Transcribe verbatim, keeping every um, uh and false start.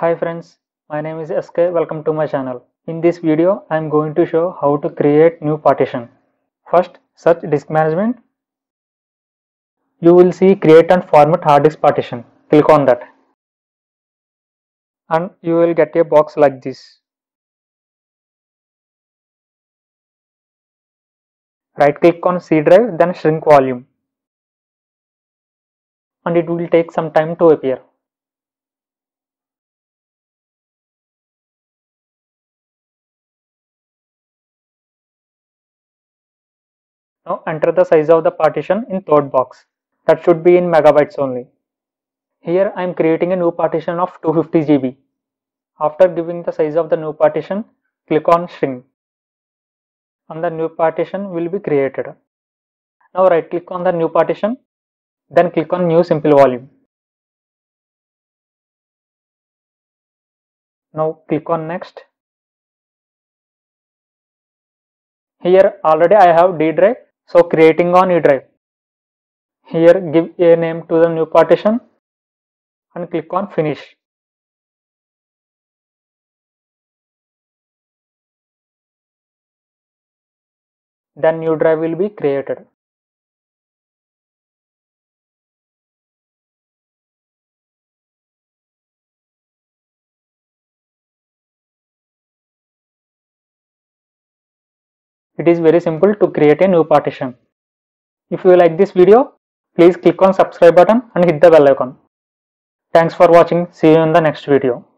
Hi friends, my name is S K. Welcome to my channel. In this video, I am going to show how to create new partition. First, search disk management. You will see create and format hard disk partition. Click on that. And you will get a box like this. Right click on C drive, then shrink volume. And it will take some time to appear. Now enter the size of the partition in third box. That should be in megabytes only. Here I am creating a new partition of two hundred fifty G B. After giving the size of the new partition, click on shrink. And the new partition will be created. Now right click on the new partition, then click on new simple volume. Now click on next. Here already I have D drive, so creating on E drive. Here give a name to the new partition and click on finish. Then new drive will be created. It is very simple to create a new partition. If you like this video, please click on subscribe button and hit the bell icon. Thanks for watching. See you in the next video.